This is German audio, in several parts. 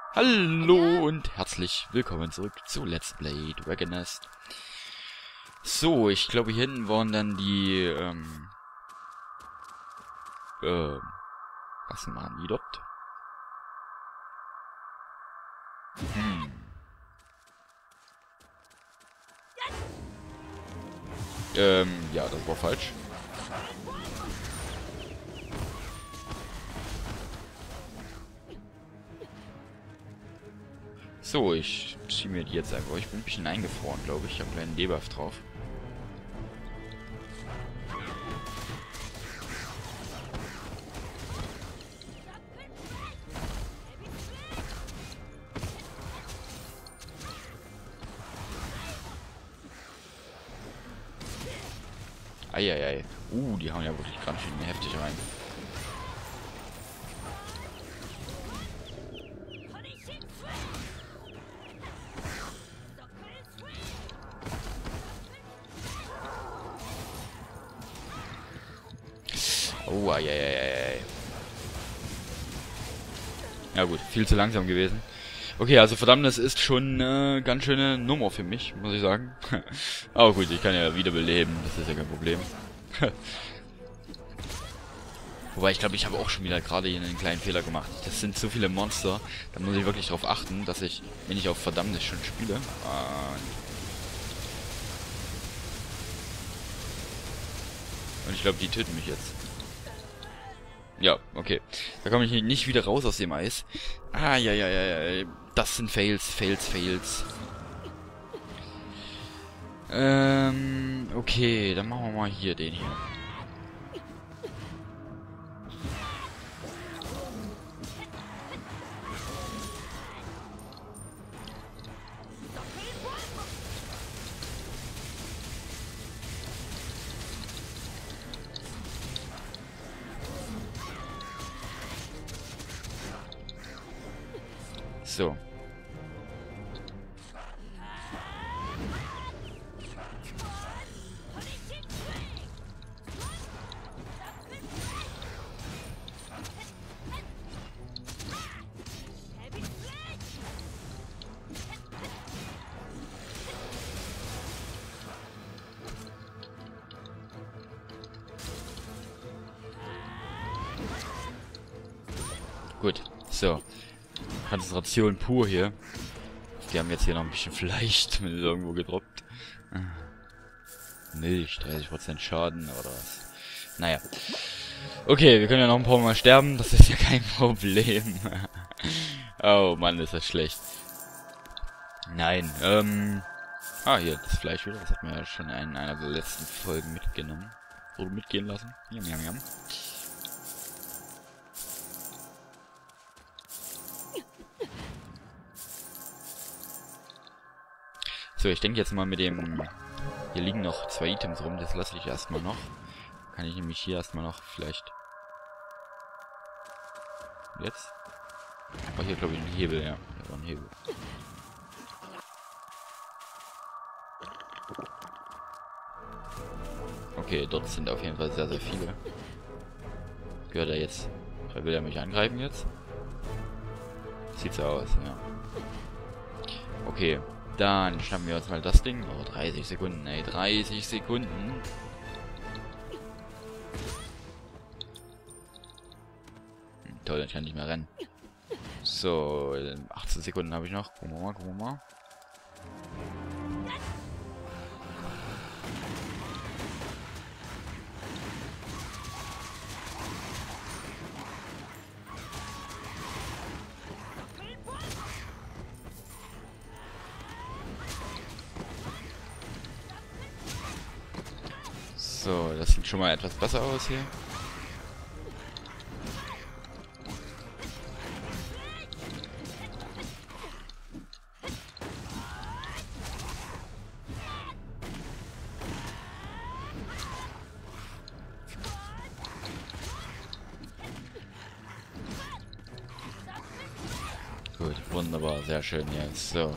Hallo und herzlich willkommen zurück zu Let's Play Dragon Nest. So, ich glaube hier hinten waren dann die, was machen die dort? Ja, das war falsch. So, ich ziehe mir die jetzt einfach. Ich bin ein bisschen eingefroren, glaube ich. Ich habe einen kleinen Debuff drauf. Eieiei. Die hauen ja wirklich ganz schön heftig rein. Oh, eieiei. Ja gut, viel zu langsam gewesen. Okay, also Verdammnis ist schon ganz schöne Nummer für mich, muss ich sagen. Aber gut, ich kann ja wiederbeleben, das ist ja kein Problem. Wobei, ich glaube, ich habe auch schon wieder gerade hier einen kleinen Fehler gemacht. Das sind so viele Monster, da muss ich wirklich darauf achten, dass ich, wenn ich auf Verdammnis schon spiele... und ich glaube, die töten mich jetzt. Ja, okay. Da komme ich nicht wieder raus aus dem Eis. Ja. Das sind Fails. Okay, dann machen wir mal hier den hier. So. Gut, so. Konzentration pur hier. Die haben jetzt hier noch ein bisschen Fleisch mit irgendwo gedroppt. Milch, 30% Schaden oder was. Naja. Okay, wir können ja noch ein paar Mal sterben, das ist ja kein Problem. Oh Mann, ist das schlecht. Nein, hier, das Fleisch wieder, das hat mir ja schon in einer der letzten Folgen mitgenommen. Oder mitgehen lassen. Yum. So, ich denke jetzt mal mit dem... Hier liegen noch 2 Items rum, das lasse ich erstmal noch. Kann ich nämlich hier erstmal noch vielleicht... Jetzt? Oh, hier glaube ich ein Hebel, ja. Hier war ein Hebel. Okay, dort sind auf jeden Fall sehr, sehr viele. Gehört er jetzt? Will er mich angreifen jetzt? Sieht so aus, ja. Okay. Dann schnappen wir uns mal das Ding. Oh, 30 Sekunden, ey. 30 Sekunden. Toll, ich kann nicht mehr rennen. So, 18 Sekunden habe ich noch. Gucken wir mal. So, das sieht schon mal etwas besser aus hier. Gut, wunderbar, sehr schön jetzt. So.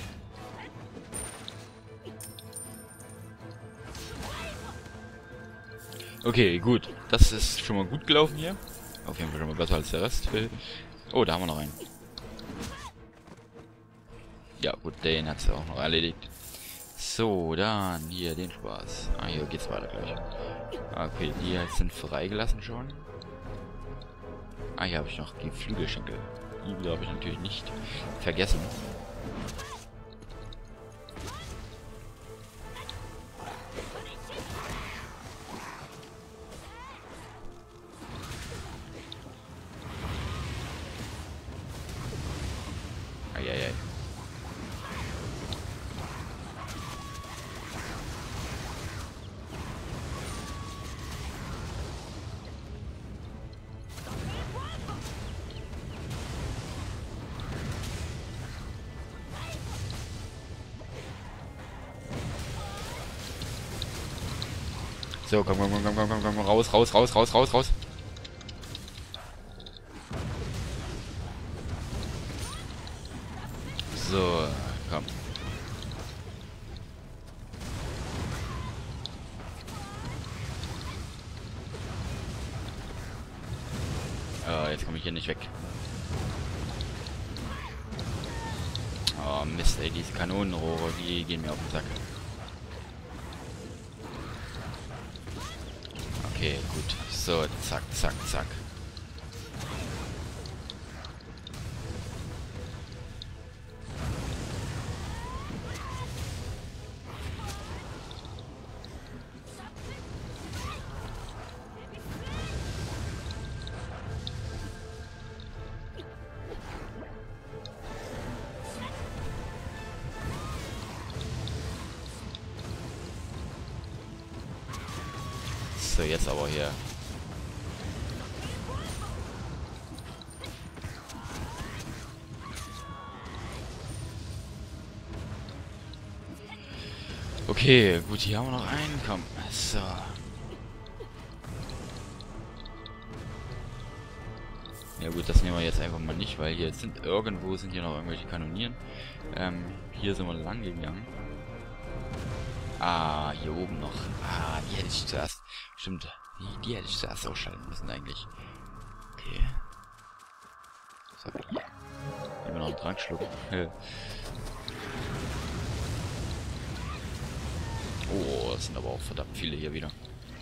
Okay, gut. Das ist schon mal gut gelaufen hier. Auf jeden Fall schon mal besser als der Rest. Oh, da haben wir noch einen. Ja, gut, den hat sie auch noch erledigt. So, dann hier den Spaß. Ah, hier geht's weiter gleich. Okay, die sind freigelassen schon. Ah, hier habe ich noch die Flügelschenkel. Die habe ich natürlich nicht vergessen. Eieiei. So, komm, raus, raus, raus, raus, raus, raus. So, komm. Jetzt komme ich hier nicht weg. Oh Mist, ey, diese Kanonenrohre, die gehen mir auf den Sack. Okay, gut. So, zack, zack, zack. So, jetzt aber hier. Okay, gut, hier haben wir noch einen. Komm. So. Ja gut, das nehmen wir jetzt einfach mal nicht, weil hier sind irgendwo sind hier noch irgendwelche Kanonieren. Hier sind wir lang gegangen. Ah, hier oben noch. Ah, die hätte ich zuerst. Stimmt. Die hätte ich zuerst ausschalten müssen eigentlich. Okay. So. Immer noch einen Trank schlucken. Oh, das sind aber auch verdammt viele hier wieder.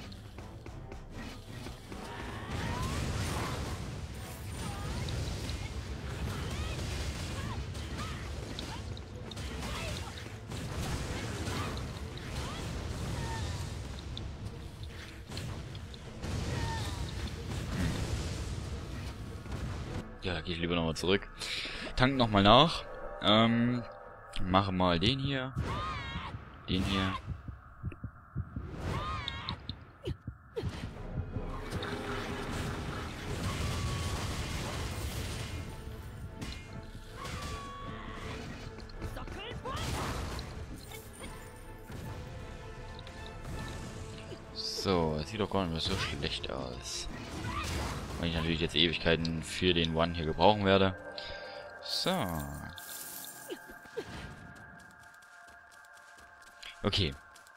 Ja, da gehe ich lieber nochmal zurück. Tank nochmal nach. Mache mal den hier. Den hier. So, es sieht doch gar nicht mehr so schlecht aus. Weil ich natürlich jetzt Ewigkeiten für den One hier gebrauchen werde. So. Okay.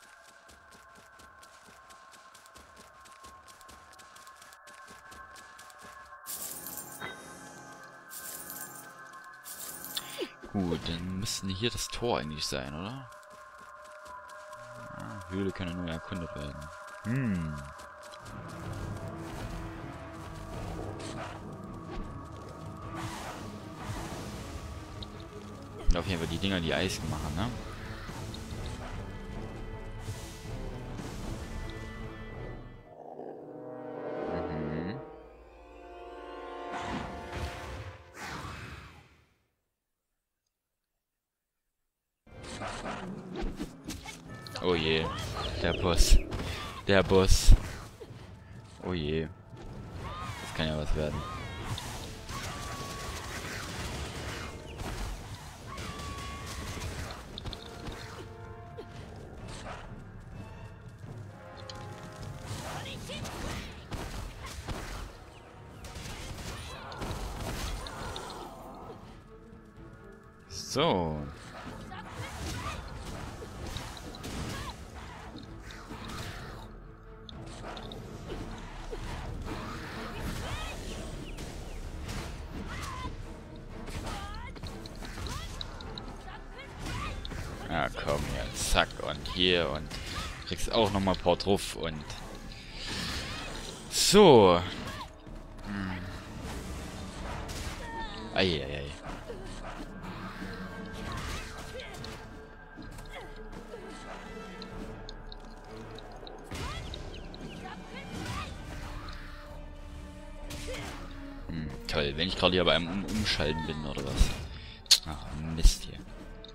Gut, dann müsste hier das Tor eigentlich sein, oder? Ah, Höhle kann ja nur erkundet werden. Und auf jeden Fall die Dinger, die Eis machen, ne? Mhm. Oh je, der Boss. Der Boss. Oh je. Das kann ja was werden. So. Ja, komm, ja, zack, und hier, und kriegst auch nochmal ein paar drauf, und... So. Eieiei. Toll, wenn ich gerade hier beim Umschalten bin, oder was? Ach, Mist hier.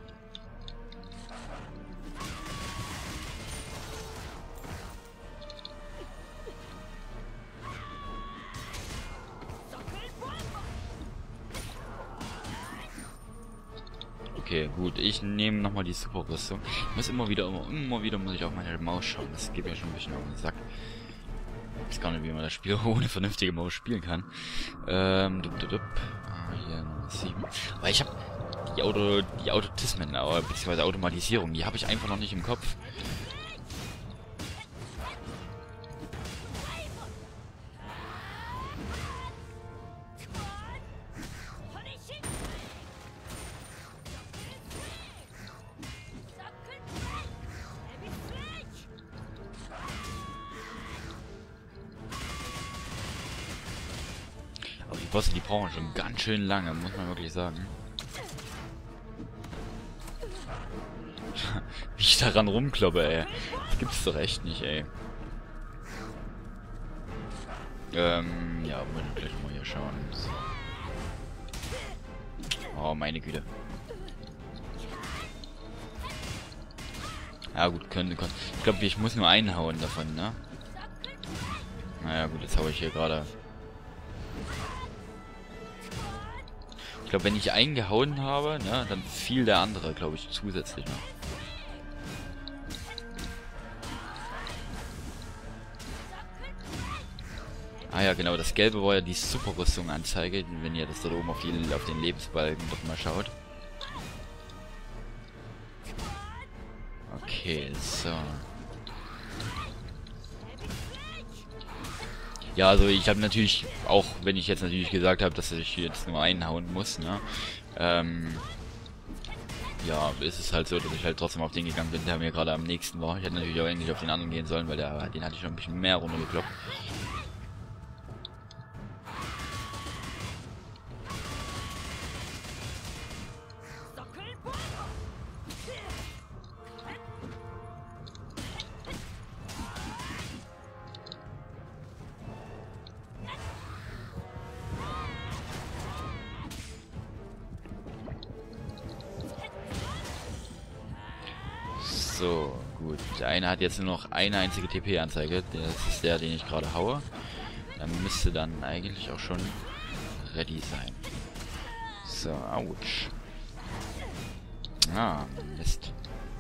Okay, gut, ich nehme nochmal die Superrüstung. Ich muss immer wieder muss ich auf meine Maus schauen. Das geht mir schon ein bisschen auf den Sack. Ich weiß gar nicht, wie man das Spiel ohne vernünftige Maus spielen kann. Hier 7. Weil ich habe die Automatismen, beziehungsweise Automatisierung, die habe ich einfach noch nicht im Kopf. Aber die Bosse, die brauchen schon ganz schön lange, muss man wirklich sagen. Wie ich daran rumkloppe, ey. Das gibt's doch echt nicht, ey. Ja, wollen wir gleich mal hier schauen. So. Oh, meine Güte. Ja gut, ich glaube, ich muss nur einhauen davon, ne? Naja gut, jetzt habe ich hier gerade... Ich glaube, wenn ich eingehauen habe, ne, dann fiel der andere, glaube ich, zusätzlich noch. Ah ja, genau, das Gelbe war ja die Superrüstung Anzeige, wenn ihr das da oben auf den Lebensbalken doch mal schaut. Okay, so. Ja, also ich habe natürlich, auch wenn ich jetzt natürlich gesagt habe, dass ich jetzt nur einhauen muss, ne? Ja, ist es halt so, dass ich halt trotzdem auf den gegangen bin, der mir gerade am nächsten war. Ich hätte natürlich auch eigentlich auf den anderen gehen sollen, weil den hatte ich schon ein bisschen mehr runtergekloppt. So, gut. Der eine hat jetzt nur noch eine einzige TP-Anzeige. Das ist der, den ich gerade haue. Dann müsste dann eigentlich auch schon ready sein. So, ouch. Ah, Mist.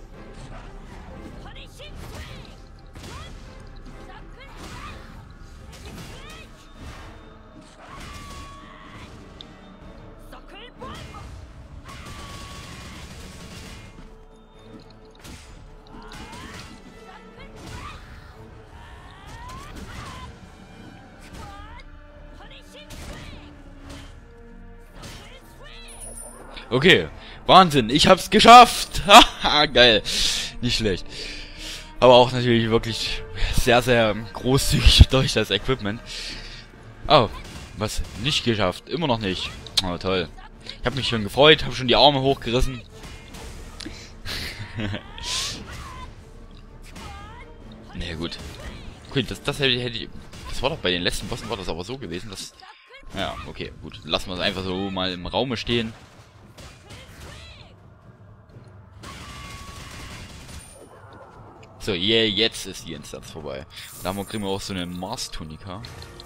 Okay, Wahnsinn, ich hab's geschafft! Haha, geil. Nicht schlecht. Aber auch natürlich wirklich sehr, sehr großzügig durch das Equipment. Oh, was? Nicht geschafft. Immer noch nicht. Oh, toll. Ich habe mich schon gefreut, habe schon die Arme hochgerissen. Na gut. Okay, das hätte ich... Das war doch bei den letzten Bossen war das aber so gewesen, dass... Ja, okay, gut. Lassen wir es einfach so mal im Raume stehen. So, yeah, jetzt ist die Instanz vorbei. Und da kriegen wir auch so eine Mars-Tunika.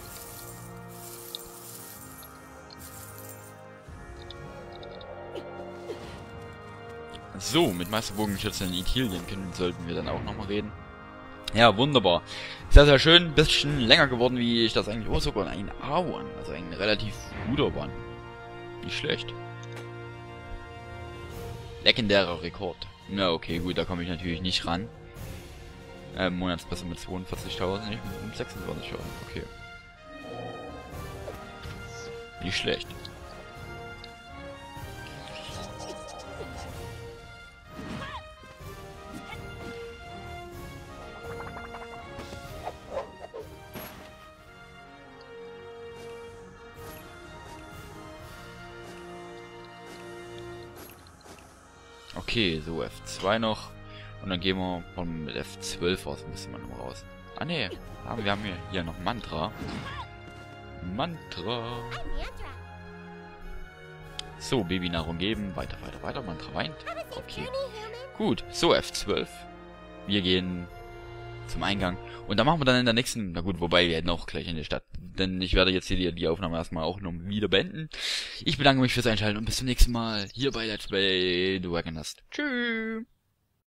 So, mit Meisterbogenschützen in Ithilien sollten wir dann auch nochmal reden. Ja, wunderbar. Sehr, sehr schön. Bisschen länger geworden, wie ich das eigentlich... Oh, sogar ein A1. Also ein relativ guter One. Nicht schlecht. Legendärer Rekord. Na, okay, gut, da komme ich natürlich nicht ran. Monatspasse mit 42.000, nicht mit 26.000. Okay. Nicht schlecht. Okay, so F2 noch. Und dann gehen wir von mit F12 aus, müssen wir noch raus. Ah ne, wir haben hier noch Mantra. Mantra. So, Babynahrung geben. Weiter, weiter, weiter. Mantra weint. Okay. Gut, so F12. Wir gehen zum Eingang. Und dann machen wir dann in der nächsten... Na gut, wobei wir hätten auch gleich in der Stadt. Denn ich werde jetzt hier die Aufnahme erstmal auch noch wieder beenden. Ich bedanke mich fürs Einschalten und bis zum nächsten Mal hier bei Let's Play Dragon Nest. Tschüss.